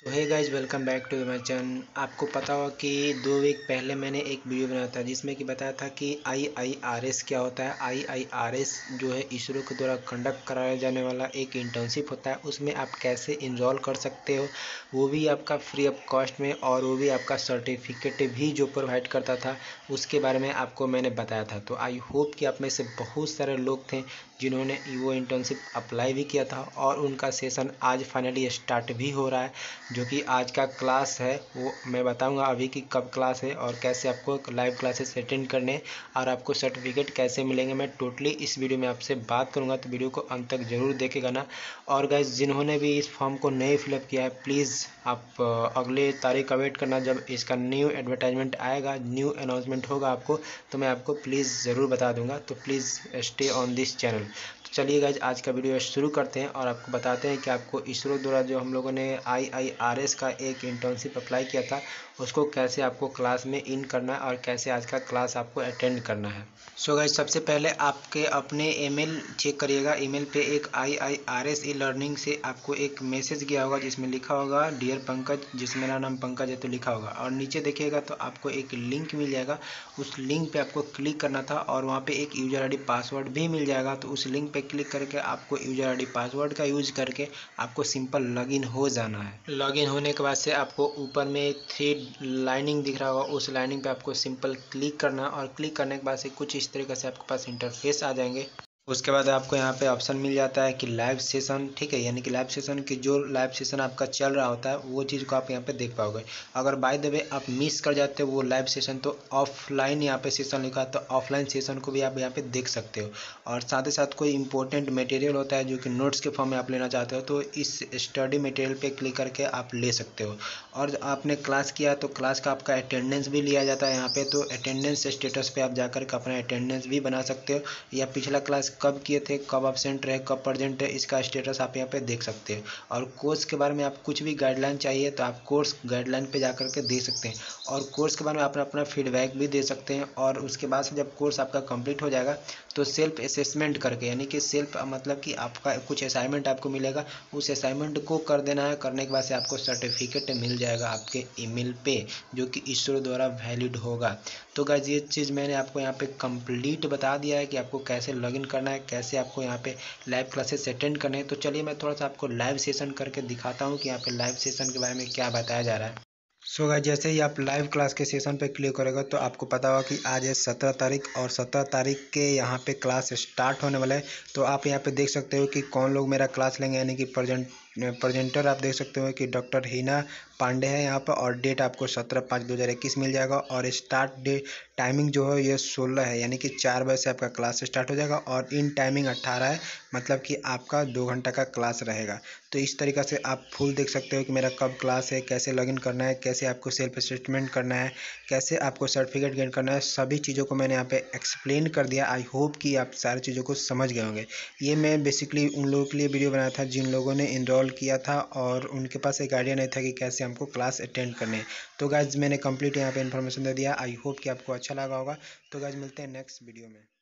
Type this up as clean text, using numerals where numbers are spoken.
तो hey guys, welcome back to my channel. आपको पता होगा कि 2 वीक पहले मैंने एक वीडियो बनाया था जिसमें कि बताया था कि IIRS क्या होता है। IIRS जो है इसरो के द्वारा कंडक्ट कराया जाने वाला एक इंटर्नशिप होता है। उसमें आप कैसे इनरोल कर सकते हो, वो भी आपका फ्री ऑफ कॉस्ट में, और वो भी आपका सर्टिफिकेट भी जो प्रोवाइड करता था उसके बारे में आपको मैंने बताया था। तो आई होप कि आप में से बहुत सारे लोग थे जिन्होंने वो इंटर्नशिप अप्लाई भी किया था और उनका सेशन आज फाइनली स्टार्ट भी हो रहा है। जो कि आज का क्लास है वो मैं बताऊंगा अभी कि कब क्लास है और कैसे आपको लाइव क्लासेस अटेंड करने और आपको सर्टिफिकेट कैसे मिलेंगे। मैं टोटली इस वीडियो में आपसे बात करूंगा, तो वीडियो को अंत तक जरूर देखेगा ना। और गाइस, जिन्होंने भी इस फॉर्म को नहीं फिलअप किया है, प्लीज़ आप अगले तारीख का वेट करना। जब इसका न्यू एडवर्टाइजमेंट आएगा, न्यू अनाउंसमेंट होगा आपको, तो मैं आपको प्लीज़ ज़रूर बता दूंगा। तो please stay on this channel. तो चलिए गाइज, आज का वीडियो शुरू करते हैं और आपको बताते हैं कि आपको इसरो द्वारा जो हम लोगों ने IIRS का एक इंटर्नशिप अप्लाई किया था उसको कैसे आपको क्लास में इन करना है और कैसे आज का क्लास आपको अटेंड करना है। सो गाइज, सबसे पहले आपके अपने ईमेल चेक करिएगा। ईमेल पे एक IIRS ई लर्निंग से आपको एक मैसेज गया होगा जिसमें लिखा होगा डियर पंकज, जिसमें मेरा नाम पंकज है तो लिखा होगा, और नीचे देखिएगा तो आपको एक लिंक मिल जाएगा। उस लिंक पे आपको क्लिक करना था और वहाँ पे एक यूज़र ID पासवर्ड भी मिल जाएगा। तो उस लिंक पे क्लिक करके आपको यूज़र ID पासवर्ड का यूज करके आपको सिंपल लॉगिन हो जाना है। लॉगिन होने के बाद से आपको ऊपर में एक 3 लाइनिंग दिख रहा होगा, उस लाइनिंग पे आपको सिंपल क्लिक करना, और क्लिक करने के बाद से कुछ इस तरीके से आपके पास इंटरफेस आ जाएंगे। उसके बाद आपको यहाँ पे ऑप्शन मिल जाता है कि लाइव सेशन, ठीक है, यानी कि लाइव सेशन की जो लाइव सेशन आपका चल रहा होता है वो चीज़ को आप यहाँ पे देख पाओगे। अगर बाय द वे आप मिस कर जाते हो वो लाइव सेशन, तो ऑफलाइन यहाँ पे सेशन लिखा है, तो ऑफलाइन सेशन को भी आप यहाँ पे देख सकते हो। और साथ ही साथ कोई इंपॉर्टेंट मटेरियल होता है जो कि नोट्स के फॉर्म में आप लेना चाहते हो, तो इस स्टडी मटेरियल पे क्लिक करके आप ले सकते हो। और आपने क्लास किया तो क्लास का आपका अटेंडेंस भी लिया जाता है यहाँ पे, तो अटेंडेंस स्टेटस पे आप जाकर के अपना अटेंडेंस भी बना सकते हो, या पिछला क्लास कब किए थे, कब अब्सेंट रहे, कब प्रेजेंट है, इसका स्टेटस आप यहाँ पे देख सकते हैं। और कोर्स के बारे में आप कुछ भी गाइडलाइन चाहिए तो आप कोर्स गाइडलाइन पे जाकर के दे सकते हैं, और कोर्स के बारे में आप अपना फीडबैक भी दे सकते हैं। और उसके बाद से जब कोर्स आपका कंप्लीट हो जाएगा तो सेल्फ असेसमेंट करके, यानी कि सेल्फ मतलब कि आपका कुछ असाइनमेंट आपको मिलेगा, उस असाइनमेंट को कर देना है। करने के बाद से आपको सर्टिफिकेट मिल जाएगा आपके ईमेल पे, जो कि इसरो द्वारा वैलिड होगा। तो गाइस, ये चीज़ मैंने आपको यहाँ पे कंप्लीट बता दिया है कि आपको कैसे लॉगिन करना है, कैसे आपको यहाँ पे लाइव क्लासेस अटेंड करने हैं। तो चलिए मैं थोड़ा सा आपको लाइव सेशन करके दिखाता हूँ कि यहाँ पे लाइव सेशन के बारे में क्या बताया जा रहा है। सो गाइस, जैसे ही आप लाइव क्लास के सेशन पे क्लिक करेगा तो आपको पता होगा कि आज है 17 तारीख, और 17 तारीख के यहाँ पे क्लास स्टार्ट होने वाला है। तो आप यहाँ पे देख सकते हो कि कौन लोग मेरा क्लास लेंगे, यानी कि प्रेजेंटर आप देख सकते हो कि डॉक्टर हिना पांडे है यहाँ पर, और डेट आपको 17/5/2021 मिल जाएगा। और स्टार्ट डे टाइमिंग जो है ये 16 है, यानी कि 4 बजे से आपका क्लास स्टार्ट हो जाएगा, और इन टाइमिंग 18 है, मतलब कि आपका 2 घंटा का क्लास रहेगा। तो इस तरीक़ा से आप फुल देख सकते हो कि मेरा कब क्लास है, कैसे लॉगिन करना है, कैसे आपको सेल्फ असेसमेंट करना है, कैसे आपको सर्टिफिकेट गेन करना है, सभी चीज़ों को मैंने यहाँ पे एक्सप्लेन कर दिया। आई होप कि आप सारी चीज़ों को समझ गए होंगे। ये मैं बेसिकली उन लोगों के लिए वीडियो बनाया था जिन लोगों ने इनरोल किया था और उनके पास एक आइडिया नहीं था कि कैसे हमको क्लास अटेंड करने हैं। तो गाइज, मैंने कंप्लीट यहाँ पे इन्फॉर्मेशन दे दिया। आई होप कि आपको अच्छा लगा होगा। तो गाइज, मिलते हैं नेक्स्ट वीडियो में।